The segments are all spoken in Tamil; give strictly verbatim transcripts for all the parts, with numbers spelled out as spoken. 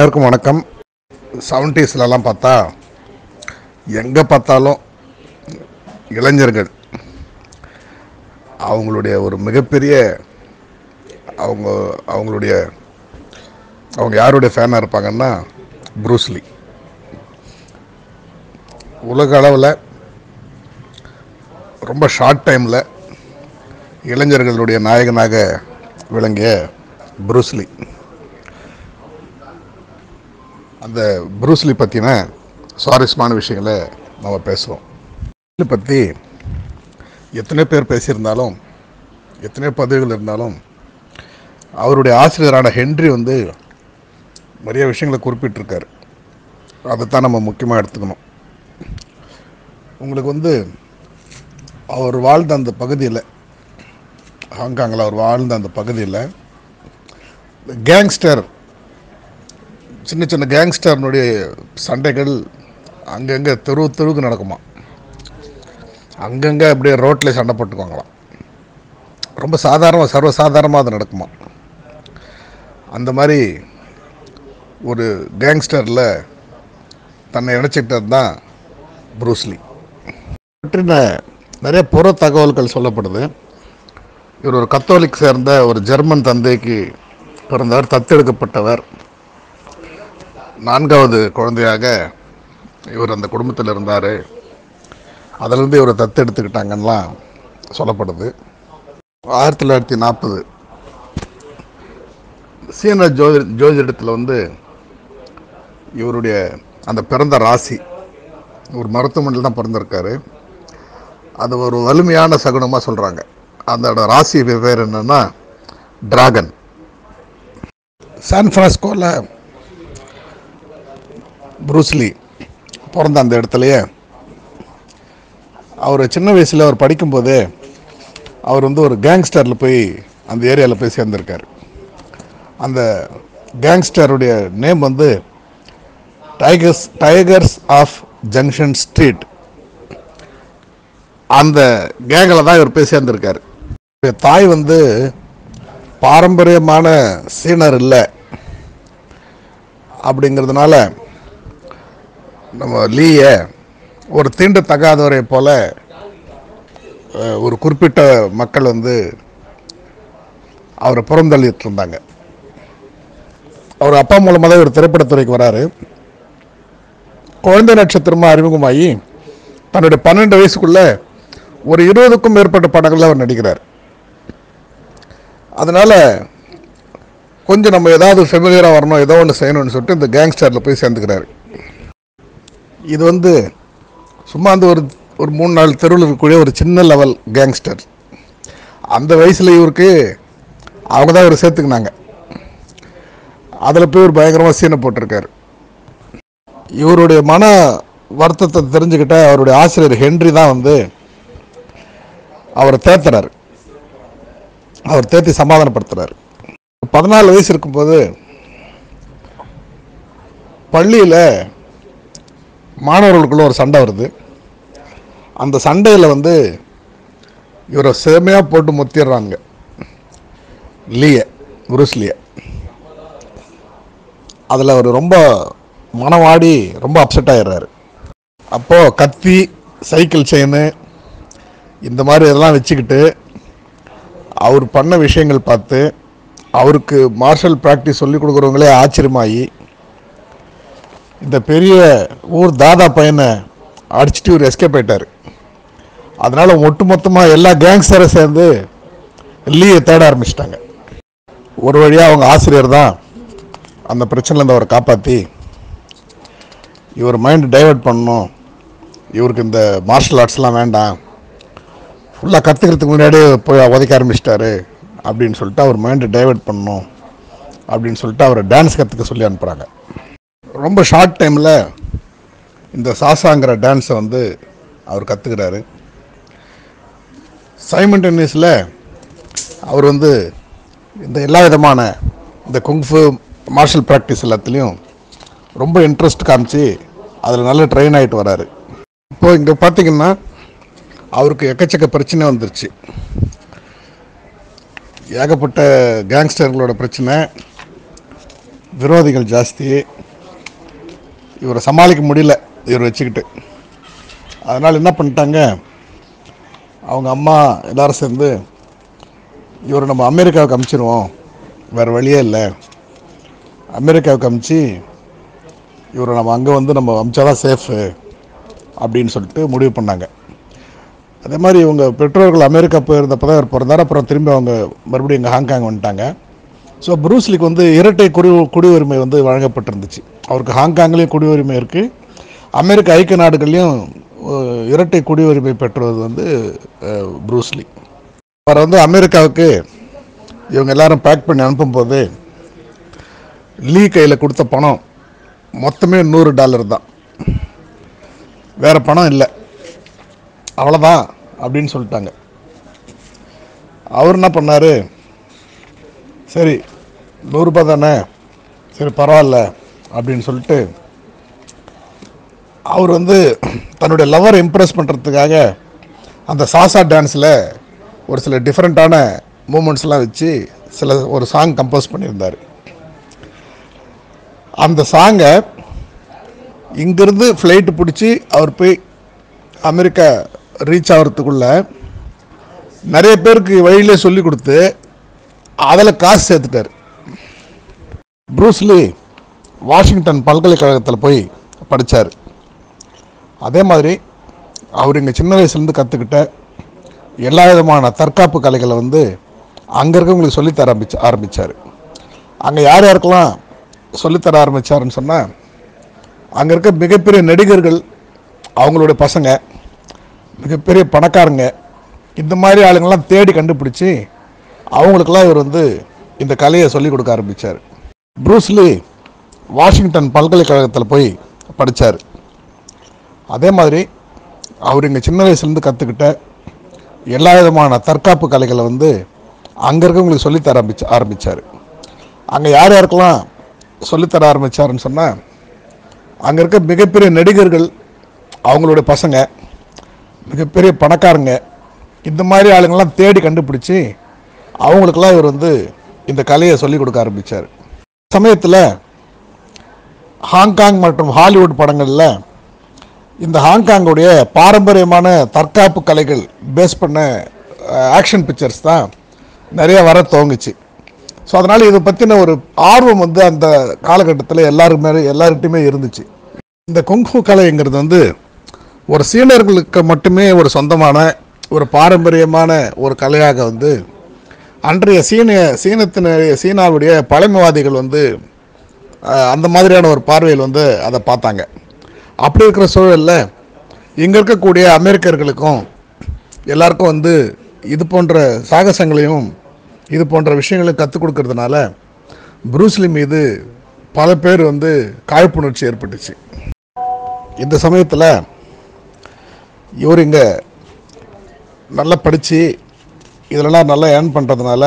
எல்லாருக்கும் வணக்கம். செவன்டீஸ்லலாம் பார்த்தா எங்கே பார்த்தாலும் இளைஞர்கள் அவங்களுடைய ஒரு மிகப்பெரிய அவங்க அவங்களுடைய அவங்க யாருடைய ஃபேனாக இருப்பாங்கன்னா ப்ரூஸ்லி. உலக அளவில் ரொம்ப ஷார்ட் டைமில் இளைஞர்களுடைய நாயகனாக விளங்கிய ப்ரூஸ்லி. அந்த ப்ரூஸ்லி பற்றின சுவாரஸ்யமான விஷயங்களை நம்ம பேசுவோம். இதை பற்றி எத்தனை பேர் பேசியிருந்தாலும் எத்தனை பதவிகள் இருந்தாலும் அவருடைய ஆசிரியரான ஹென்றி வந்து நிறைய விஷயங்களை குறிப்பிட்டிருக்காரு. அதைத்தான் நம்ம முக்கியமாக எடுத்துக்கணும். உங்களுக்கு வந்து அவர் வாழ்ந்த அந்த பகுதியில், ஹாங்காங்கில் அவர் வாழ்ந்த அந்த பகுதியில் கேங்ஸ்டர் சின்ன சின்ன கேங்ஸ்டர்னுடைய சண்டைகள் அங்கங்கே தெரு தெருவுக்கு நடக்குமா. அங்கங்கே அப்படியே ரோட்டில் சண்டை போட்டுக்குவாங்களாம். ரொம்ப சாதாரணமாக சர்வசாதாரணமாக அது நடக்குமா. அந்த மாதிரி ஒரு கேங்ஸ்டரில் தன்னை இணைச்சிக்கிட்டது தான் ப்ரூஸ்லி. பற்றின நிறைய புற தகவல்கள் சொல்லப்படுது. இவர் ஒரு கத்தோலிக் சேர்ந்த ஒரு ஜெர்மன் தந்தைக்கு பிறந்தவர், தத்தெடுக்கப்பட்டவர். நான்காவது குழந்தையாக இவர் அந்த குடும்பத்தில் இருந்தார். அதிலிருந்து இவரை தத்தெடுத்துக்கிட்டாங்கன்னெலாம் சொல்லப்படுது. ஆயிரத்தி தொள்ளாயிரத்தி நாற்பது சீன ஜோதி ஜோதிடத்தில் வந்து இவருடைய அந்த பிறந்த ராசி ஒரு மருத்துவமனையில் தான் பிறந்திருக்காரு. அது ஒரு வலிமையான சகுனமாக சொல்கிறாங்க. அந்த ராசி பேர் என்னென்னா டிராகன். சான் பிரான்சிஸ்கோவில் ப்ரூஸ்லி பிறந்த அந்த இடத்துலையே அவர் சின்ன வயசில் அவர் படிக்கும்போதே அவர் வந்து ஒரு கேங்ஸ்டரில் போய் அந்த ஏரியாவில் போய் சேர்ந்திருக்கார். அந்த கேங்ஸ்டருடைய நேம் வந்து tigers tigers of junction street. அந்த கேங்கில் தான் இவர் போய் சேர்ந்திருக்கார். தாய் வந்து பாரம்பரியமான சீனர் இல்லை அப்படிங்கிறதுனால நம்ம லீயை ஒரு தீண்டத்தகாதவரை போல ஒரு குறிப்பிட்ட மக்கள் வந்து அவரை புறந்தள்ளிட்டு இருந்தாங்க. அவர் அப்பா மூலமாக தான் ஒரு திரைப்படத்துறைக்கு வராரு. குழந்தை நட்சத்திரமாக அறிமுகமாகி தன்னுடைய பன்னெண்டு வயசுக்குள்ள ஒரு இருபதுக்கும் மேற்பட்ட படங்களில் அவர் நடிக்கிறார். அதனால் கொஞ்சம் நம்ம ஏதாவது ஃபெமிலியராக வரணும், ஏதோ ஒன்று செய்யணும்னு சொல்லிட்டு இந்த கேங்ஸ்டரில் போய் சேர்ந்துக்கிறாரு. இது வந்து சும்மா அந்த ஒரு ஒரு மூணு நாலு தெருவில் இருக்கக்கூடிய ஒரு சின்ன லெவல் கேங்ஸ்டர். அந்த வயசில் இவருக்கு அவங்க தான் இவர் சேர்த்துக்கினாங்க. அதில் போய் ஒரு பயங்கரமாக சீனை போட்டிருக்காரு. இவருடைய மன வருத்தத்தை தெரிஞ்சுக்கிட்ட அவருடைய ஆசிரியர் ஹென்றி தான் வந்து அவரை தேத்துறாரு. அவர் தேத்தி சமாதானப்படுத்துறாரு. பதினாலு வயசு இருக்கும்போது பள்ளியில் மாணவர்களுக்குள்ள ஒரு சண்டை வருது. அந்த சண்டையில் வந்து இவரை செமையாக போட்டு முத்திடுறாங்க லீயை, ப்ரூஸ்லியை. அதில் அவர் ரொம்ப மனவாடி ரொம்ப அப்செட் ஆகிடுறாரு. அப்போது கத்தி, சைக்கிள் செயினு இந்த மாதிரி இதெல்லாம் வச்சுக்கிட்டு அவர் பண்ண விஷயங்கள் பார்த்து அவருக்கு மார்ஷல் ப்ராக்டிஸ் சொல்லிக் கொடுக்குறவங்களே ஆச்சரியமாகி இந்த பெரிய ஊர் தாதா பையனை அடிச்சுட்டு இவர் எஸ்கேப் ஆயிட்டார். அதனால் ஒட்டுமொத்தமாக எல்லா கேங்ஸ்டரை சேர்ந்து லீயை தேட ஆரம்பிச்சிட்டாங்க. ஒரு வழியாக அவங்க ஆசிரியர் தான் அந்த பிரச்சனைலேருந்து அவரை காப்பாற்றி இவர் மைண்டு டைவெர்ட் பண்ணணும், இவருக்கு இந்த மார்ஷல் ஆர்ட்ஸ்லாம் வேண்டாம், ஃபுல்லாக கற்றுக்கிறதுக்கு முன்னாடியே போய் உதைக்க ஆரம்பிச்சிட்டாரு அப்படின்னு சொல்லிட்டு அவர் மைண்டு டைவெர்ட் பண்ணணும் அப்படின்னு சொல்லிட்டு அவரை டான்ஸ் கற்றுக்க சொல்லி அனுப்புகிறாங்க. ரொம்ப ஷார்ட் டைமில் இந்த சாசாங்கிற டான்ஸை வந்து அவர் கற்றுக்கிறாரு. சைமல்டேனியஸில் அவர் வந்து இந்த எல்லா விதமான இந்த குங்ஃபு மார்ஷல் ப்ராக்டிஸ் எல்லாத்துலேயும் ரொம்ப இன்ட்ரெஸ்ட் காமிச்சு அதில் நல்ல ட்ரெயின் ஆகிட்டு வராரு. இப்போது இங்கே பார்த்திங்கன்னா அவருக்கு எக்கச்சக்க பிரச்சனை வந்துருச்சு. ஏகப்பட்ட கேங்ஸ்டர்களோட பிரச்சனை, விரோதிகள் ஜாஸ்தி. இவரை சமாளிக்க முடியல இவர் வச்சுக்கிட்டு. அதனால் என்ன பண்ணிட்டாங்க, அவங்க அம்மா எல்லோரும் சேர்ந்து இவரை நம்ம அமெரிக்காவுக்கு அனுப்பிச்சிடுவோம், வேறு வழியே இல்லை, அமெரிக்காவுக்கு அனுப்பிச்சி இவரை நம்ம அங்கே வந்து நம்ம அமிச்சாதான் சேஃபு அப்படின்னு சொல்லிட்டு முடிவு பண்ணாங்க. அதே மாதிரி இவங்க பெற்றோர்கள் அமெரிக்கா போயிருந்தப்போ தான் இவர் பிறந்தார். அப்புறம் திரும்பி அவங்க மறுபடியும் இங்கே ஹாங்காங் வந்துட்டாங்க. ஸோ ப்ரூஸ்லிக்கு வந்து இரட்டை குடி குடியுரிமை வந்து வழங்கப்பட்டிருந்துச்சு. அவருக்கு ஹாங்காங்லேயும் குடியுரிமை இருக்குது, அமெரிக்க ஐக்கிய நாடுகள்லையும் இரட்டை குடியுரிமை பெற்றது வந்து ப்ரூஸ்லி. அவரை வந்து அமெரிக்காவுக்கு இவங்க எல்லாரும் பேக் பண்ணி அனுப்பும்போது லீ கையில் கொடுத்த பணம் மொத்தமே நூறு டாலர் தான், வேறு பணம் இல்லை, அவ்வளோதான் அப்படின்னு சொல்லிட்டாங்க. அவர் என்ன பண்ணார், சரி நூறுரூபா தானே, சரி பரவாயில்ல அப்படின்னு சொல்லிட்டு அவர் வந்து தன்னுடைய லவரை இம்ப்ரெஸ் பண்ணுறதுக்காக அந்த சாசா டான்ஸில் ஒரு சில டிஃப்ரெண்ட்டான மூமெண்ட்ஸ்லாம் வச்சு சில ஒரு சாங் கம்போஸ் பண்ணியிருந்தார். அந்த சாங்கை இங்கேருந்து ஃப்ளைட்டு பிடிச்சி அவர் போய் அமெரிக்கா ரீச் ஆகிறதுக்குள்ள நிறைய பேருக்கு வழியிலே சொல்லி கொடுத்து அதில் காசு சேர்த்துட்டார். ப்ரூஸ்லி வாஷிங்டன் பல்கலைக்கழகத்தில் போய் படித்தார். அதே மாதிரி அவர் இங்கே சின்ன வயசுலேருந்து கற்றுக்கிட்ட எல்லா விதமான தற்காப்பு கலைகளை வந்து அங்கே இருக்கவங்களுக்கு சொல்லித்தர ஆரம்பிச்சு ஆரம்பித்தார். அங்கே யார் யாருக்கெல்லாம் சொல்லித்தர ஆரம்பித்தாருன்னு சொன்னால், அங்கே இருக்க மிகப்பெரிய நடிகர்கள், அவங்களுடைய பசங்க, மிகப்பெரிய பணக்காரங்க, இந்த மாதிரி ஆளுங்கள்லாம் தேடி கண்டுபிடிச்சி அவங்களுக்கெல்லாம் இவர் வந்து இந்த கலையை சொல்லிக் கொடுக்க ஆரம்பித்தார். ப்ரூஸ்லி வாஷிங்டன் பல்கலைக்கழகத்தில் போய் படித்தார். அதே மாதிரி அவர் இங்கே சின்ன வயசுலேருந்து கற்றுக்கிட்ட எல்லா விதமான தற்காப்பு கலைகளை வந்து அங்கே இருக்கவங்களுக்கு சொல்லித்தர ஆரம்பிச்சு ஆரம்பித்தார். அங்கே யார் யாருக்கெல்லாம் சொல்லித்தர ஆரம்பித்தாருன்னு சொன்னால், அங்கே இருக்க மிகப்பெரிய நடிகர்கள், அவங்களுடைய பசங்க, மிகப்பெரிய பணக்காரங்க, இந்த மாதிரி ஆளுங்கள்லாம் தேடி கண்டுபிடிச்சி அவங்களுக்கெல்லாம் இவர் வந்து இந்த கலையை சொல்லிக் கொடுக்க ஆரம்பித்தார். சமயத்தில் ஹாங்காங் மற்றும் ஹாலிவுட் படங்களில் இந்த ஹாங்காங்குடைய பாரம்பரியமான தற்காப்பு கலைகள் பேஸ் பண்ண ஆக்ஷன் பிக்சர்ஸ் தான் நிறைய வர துவங்குச்சு. ஸோ அதனால் இதை பற்றின ஒரு ஆர்வம் வந்து அந்த காலகட்டத்தில் எல்லாருமே எல்லார்கிட்டையுமே இருந்துச்சு. இந்த குங்ஃபு கலைங்கிறது வந்து ஒரு சீனர்களுக்கு மட்டுமே ஒரு சொந்தமான ஒரு பாரம்பரியமான ஒரு கலையாக வந்து அன்றைய சீன சீனத்தினுடைய சீனாவுடைய பழமைவாதிகள் வந்து அந்த மாதிரியான ஒரு பார்வையில் வந்து அதை பார்த்தாங்க. அப்படி இருக்கிற சூழலில் இங்கே இருக்கக்கூடிய அமெரிக்கர்களுக்கும் எல்லாருக்கும் வந்து இது போன்ற சாகசங்களையும் இது போன்ற விஷயங்களையும் கற்றுக் கொடுக்கறதுனால ப்ரூஸ்லி மீது பல பேர் வந்து காழ்ப்புணர்ச்சி ஏற்பட்டுச்சு. இந்த சமயத்தில் இவர் இங்கே நல்லா படித்து இதிலெல்லாம் நல்லா ஏர்ன் பண்ணுறதுனால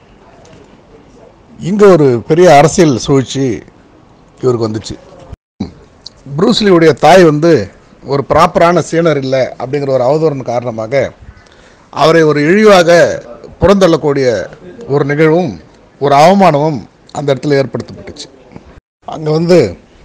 இங்கே ஒரு பெரிய அரசியல் சூழ்ச்சி இவருக்கு வந்துச்சு. ப்ரூஸ்லியுடைய தாய் வந்து ஒரு ப்ராப்பரான சீனர் இல்லை அப்படிங்கிற ஒரு அவதூறின் காரணமாக அவரை ஒரு இழிவாக புறந்தள்ளக்கூடிய ஒரு நிகழ்வும் ஒரு அவமானமும் அந்த இடத்துல ஏற்படுத்தப்பட்டுச்சு. அங்கே வந்து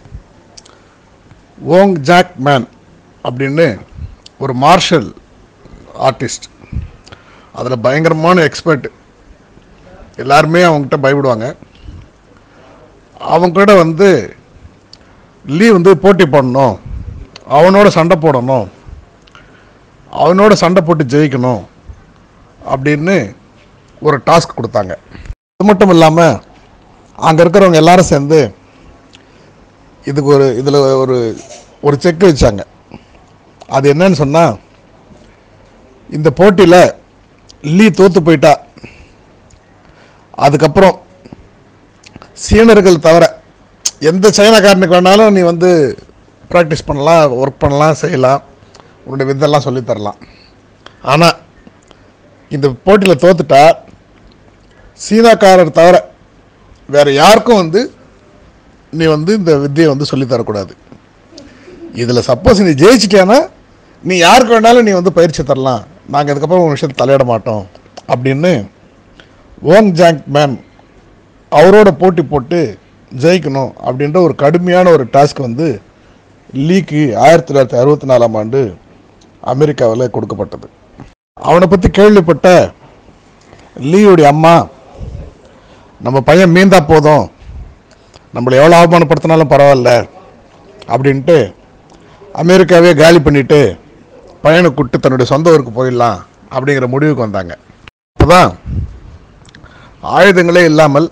வோங் ஜாக் மேன் அப்படின்னு ஒரு மார்ஷல் ஆர்டிஸ்ட், அதில் பயங்கரமான எக்ஸ்பர்ட், எல்லாருமே அவங்ககிட்ட பயப்படுவாங்க. அவங்ககிட்ட வந்து லீ வந்து போட்டி போடணும், அவனோட சண்டை போடணும், அவனோட சண்டை போட்டு ஜெயிக்கணும் அப்படின்னு ஒரு டாஸ்க் கொடுத்தாங்க. அது மட்டும் இல்லாமல் அங்கே இருக்கிறவங்க எல்லாரும் சேர்ந்து இதுக்கு ஒரு இதில் ஒரு ஒரு செக் வச்சாங்க. அது என்னன்னு சொன்னால், இந்த போட்டியில் லீ தோற்று போயிட்டா அதுக்கப்புறம் சீனர்கள் தவிர எந்த சைனாக்காரனுக்கு வேணாலும் நீ வந்து ப்ராக்டிஸ் பண்ணலாம், ஒர்க் பண்ணலாம், செய்யலாம், உன்னுடைய வித்தெல்லாம் சொல்லித்தரலாம். ஆனால் இந்த போட்டியில் தோத்துட்டா சீனாக்காரர் தவிர வேறு யாருக்கும் வந்து நீ வந்து இந்த வித்தியை வந்து சொல்லித்தரக்கூடாது. இதில் சப்போஸ் நீ ஜெயிச்சிட்டியானா நீ யாருக்கு வேணாலும் நீ வந்து பயிற்சி தரலாம், நாங்கள் இதுக்கப்புறம் ஒரு விஷயத்தை தலையிட மாட்டோம் அப்படின்னு வோங் ஜாக் மேன் அவரோட போட்டி போட்டு ஜெயிக்கணும் அப்படின்ற ஒரு கடுமையான ஒரு டாஸ்க் வந்து லீக்கு ஆயிரத்தி தொள்ளாயிரத்தி அறுபத்தி நாலாம் ஆண்டு அமெரிக்காவில் கொடுக்கப்பட்டது. அவனை பற்றி கேள்விப்பட்ட லீயுடைய அம்மா, நம்ம பையன் மீந்தா போதும், நம்மளை எவ்வளோ அவமானப்படுத்தினாலும் பரவாயில்ல அப்படின்ட்டு அமெரிக்காவே காலி பண்ணிவிட்டு பையனை கூப்பிட்டு தன்னுடைய சொந்த ஊருக்கு போயிடலாம் அப்படிங்கிற முடிவுக்கு வந்தாங்க. அப்போதான் ஆயுதங்களே இல்லாமல்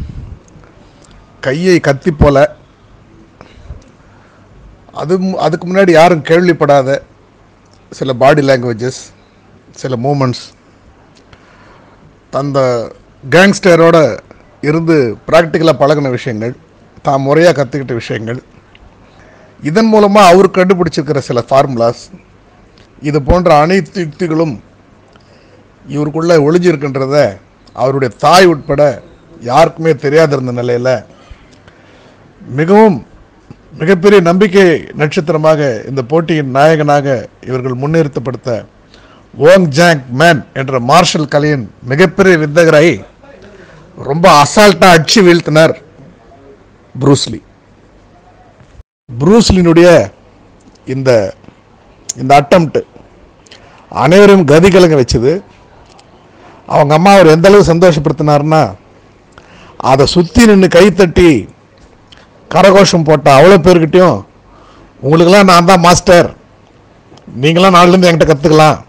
கையை கத்தி போல, அது அதுக்கு முன்னாடி யாரும் கேள்விப்படாத சில பாடி லாங்குவேஜஸ், சில மூமெண்ட்ஸ், அந்த கேங்ஸ்டரோட இருந்து ப்ராக்டிக்கலாக பழகின விஷயங்கள், தான் முறையாக கற்றுக்கிட்ட விஷயங்கள், இதன் மூலமாக அவர் கண்டுபிடிச்சிருக்கிற சில ஃபார்முலாஸ், இது போன்ற அனைத்து யுக்திகளும் இவருக்குள்ளே ஒளிஞ்சிருக்கின்றத அவருடைய தாய் உட்பட யாருக்குமே தெரியாதிருந்த நிலையில் மிகவும் மிகப்பெரிய நம்பிக்கை நட்சத்திரமாக இந்த போட்டியின் நாயகனாக இவர்கள் முன்னிறுத்தப்படுத்த வோங் ஜாங் மேன் என்ற மார்ஷல் கலையின் மிகப்பெரிய வித்தகரை ரொம்ப அசால்ட்டாக அடிச்சு வீழ்த்தினார் ப்ரூஸ்லி. ப்ரூஸ்லினுடைய இந்த இந்த அட்டம்ப்ட் அனைவரையும் கதி கலங்க வச்சது. அவங்க அம்மா அவர் எந்த அளவு சந்தோஷப்படுத்தினார்னா, அதை சுற்றி நின்று கைத்தட்டி கரகோஷம் போட்ட அவ்வளோ பேர்கிட்டையும், உங்களுக்கெல்லாம் நான் தான் மாஸ்டர், நீங்களாம் நாளிலேருந்து என்கிட்ட கற்றுக்கலாம்,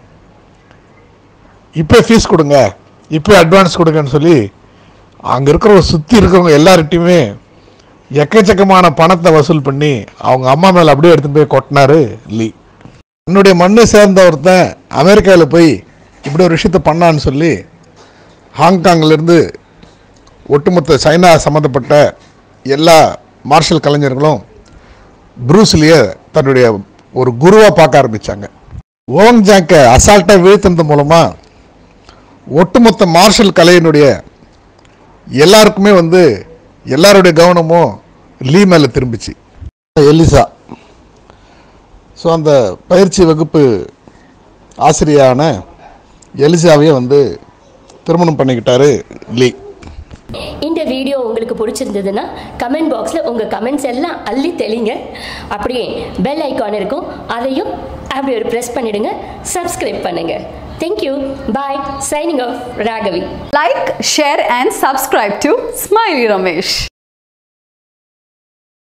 இப்போ ஃபீஸ் கொடுங்க, இப்போ அட்வான்ஸ் கொடுங்கன்னு சொல்லி அங்கே இருக்கிற சுற்றி இருக்கிறவங்க எல்லார்கிட்டையுமே எக்கச்சக்கமான பணத்தை வசூல் பண்ணி அவங்க அம்மா மேலே அப்படியே எடுத்துகிட்டு போய் கொட்டினார் லீ. என்னுடைய மண்ணை சேர்ந்த ஒருத்தன் அமெரிக்காவில் போய் இப்படி ஒரு விஷயத்தை பண்ணான்னு சொல்லி ஹாங்காங்லேருந்து ஒட்டுமொத்த சைனா சம்மந்தப்பட்ட எல்லா மார்ஷல் கலைஞர்களும் ப்ரூஸ்லியை தன்னுடைய ஒரு குருவாக பார்க்க ஆரம்பித்தாங்க. வோங் ஜாங்கை அசால்ட்டாக வீழ்த்தினது மூலமாக ஒட்டுமொத்த மார்ஷல் கலையினுடைய எல்லாருக்குமே வந்து எல்லாருடைய கவனமும் லீ மேலே திரும்பிச்சு. எலிசா, ஸோ அந்த பயிற்சி வகுப்பு ஆசிரியான எலிசாவையே வந்து திருமணம் பண்ணிக்கிட்டாரு லீ. இந்த வீடியோ உங்களுக்கு பிடிச்சிருந்ததுன்னா கமெண்ட் பாக்ஸில் உங்கள் கமெண்ட்ஸ் எல்லாம் அள்ளி தெளிங்க. அப்படியே பெல் ஐக்கான் இருக்கும், அதையும் அப்படி ஒரு ப்ரெஸ் பண்ணிடுங்க. சப்ஸ்கிரைப் பண்ணுங்க. Thank you. Bye. Signing off Raghavi. Like, share and subscribe to Smiley Ramesh.